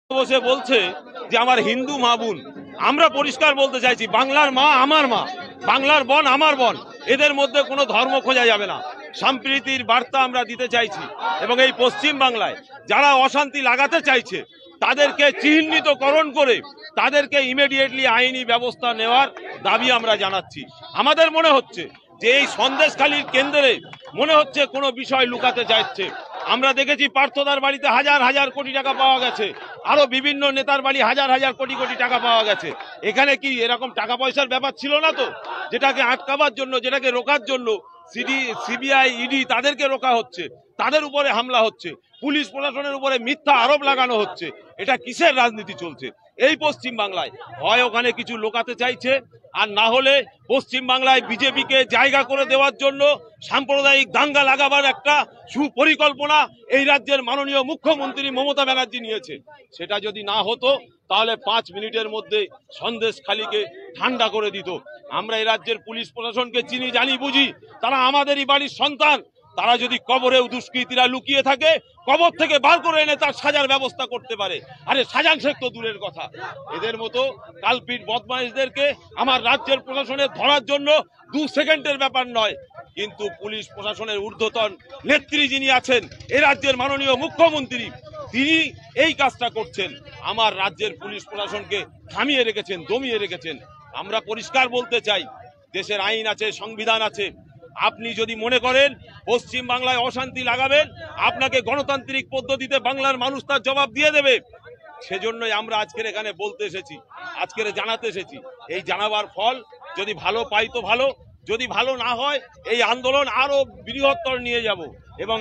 বসে বলছে যে আমার হিন্দু মা বোন, আমরা পরিষ্কার বলতে চাইছি বাংলার মা আমার মা, বাংলার বোন আমার বোন, এদের মধ্যে কোনো ধর্ম খোঁজা যাবে না। সম্প্রীতির বার্তা আমরা দিতে চাইছি এবং এই পশ্চিম বাংলায় যারা অশান্তি লাগাতে চাইছে তাদেরকে চিহ্নিতকরণ করে তাদেরকে ইমিডিয়েটলি আইনি ব্যবস্থা নেওয়ার দাবি আমরা জানাচ্ছি। আমাদের মনে হচ্ছে যে এই সন্দেশখালীর কেন্দ্রে মনে হচ্ছে কোনো বিষয় লুকাতে চাইছে। আমরা দেখেছি পার্থদার বাড়িতে হাজার হাজার কোটি টাকা পাওয়া গেছে, আরো বিভিন্ন নেতার বাড়ি হাজার হাজার কোটি কোটি টাকা পাওয়া গেছে। এখানে কি এরকম টাকা পয়সার ব্যাপার ছিল না তো? যেটাকে আটকাবার জন্য, যেটাকে রোকার জন্য সিবিআই, ইডি তাদেরকে রোকা হচ্ছে, তাদের উপরে হামলা হচ্ছে, পুলিশ প্রশাসনের উপরে মিথ্যা আরোপ লাগানো হচ্ছে। এটা কিসের রাজনীতি চলছে এই পশ্চিম বাংলায়? হয় ওখানে কিছু লোকাতে চাইছে, আর না হলে পশ্চিম বাংলায় বিজেপিকে জায়গা করে দেওয়ার জন্য সাম্প্রদায়িক দাঙ্গা লাগাবার একটা সুপরিকল্পনা এই রাজ্যের মাননীয় মুখ্যমন্ত্রী মমতা ব্যানার্জি নিয়েছে। সেটা যদি না হতো তাহলে 5 মিনিটের মধ্যে সন্দেশখালীকে ঠান্ডা করে দিত। আমরা এই রাজ্যের পুলিশ প্রশাসনকে চিনি, জানি, বুঝি। তারা আমাদেরই বাড়ির সন্তান। তারা যদি কবরেও দুষ্কৃতীরা লুকিয়ে থাকে, কবর থেকে বার করে এনে তার সাজার ব্যবস্থা করতে পারে। আরে সাজান শেখ তো দূরের কথা, এদের মতো কালপিট বদমাইশদেরকে আমার রাজ্যের প্রশাসনের ধরার জন্য 2 সেকেন্ডের ব্যাপার নয়। কিন্তু পুলিশ প্রশাসনের ঊর্ধ্বতন নেত্রী যিনি আছেন, এ রাজ্যের মাননীয় মুখ্যমন্ত্রী, তিনি এই কাজটা করছেন। আমার রাজ্যের পুলিশ প্রশাসনকে থামিয়ে রেখেছেন, দমিয়ে রেখেছেন। আমরা পরিষ্কার বলতে চাই, দেশের আইন আছে, সংবিধান আছে। আপনি যদি মনে করেন পশ্চিম বাংলায় অশান্তি লাগাবেন, আপনাকে গণতান্ত্রিক পদ্ধতিতে বাংলার মানুষ তার জবাব দিয়ে দেবে। সেজন্যই আমরা আজকের এখানে বলতে এসেছি, আজকের জানাতে এসেছি। এই জানাবার ফল যদি ভালো পাই তো ভালো, যদি ভালো না হয় এই আন্দোলন আরো বৃহত্তর নিয়ে যাব এবং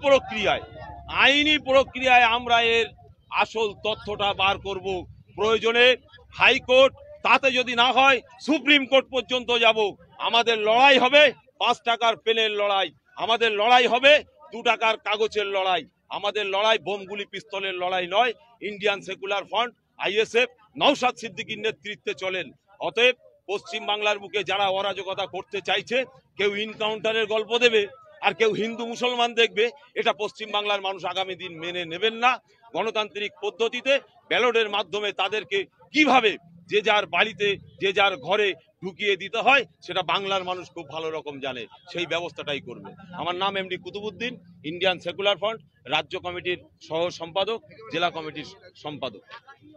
আইনি প্রক্রিয়ায় আমরা এর আসল তথ্যটা বার করব। প্রয়োজনে হাইকোর্ট, তাতে যদি না হয় সুপ্রিম কোর্ট পর্যন্ত যাব। আমাদের লড়াই হবে 5 টাকার পেনের লড়াই, আমাদের লড়াই হবে 2 টাকার কাগজের লড়াই। আমাদের লড়াই বোমগুলি পিস্তলের লড়াই নয়। Indian secular front, ISF, Naushad সিদ্দিকীর নেতৃত্বে চলেন। অতএব পশ্চিম বাংলার বুকে যারা অরাজকতা করতে চাইছে, কেউ ইনকাউন্টারের গল্প দেবে আর কেউ হিন্দু মুসলমান দেখবে, এটা পশ্চিম বাংলার মানুষ আগামী দিন মেনে নেবেন না। গণতান্ত্রিক পদ্ধতিতে ব্যালটের মাধ্যমে তাদেরকে কিভাবে যে যার বাড়িতে, যে যার ঘরে ঢুকিয়ে দিতে হয় সেটা বাংলার মানুষ খুব ভালো রকম জানে, সেই ব্যবস্থাটাই করবে। আমার নাম MD Qutubuddin, Indian secular front রাজ্য কমিটির সহ সম্পাদক, জেলা কমিটির সম্পাদক।